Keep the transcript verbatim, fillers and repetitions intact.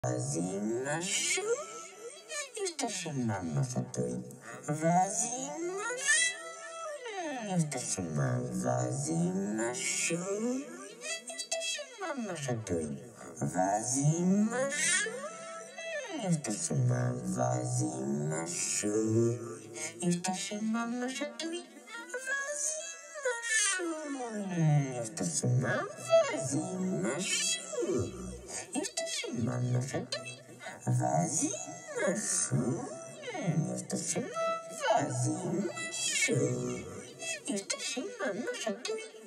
Vazinho, está chamando a Fatui. Vazinho, está chamando Vazinho, está chamando a Fatui. Vazinho, está chamando Vazinho, está chamando a Fatui. Vazinho, está chamando Vazinho. Está chamando a Fatui. Vazinho, está chamando Vazinho. Está chamando a Fatui.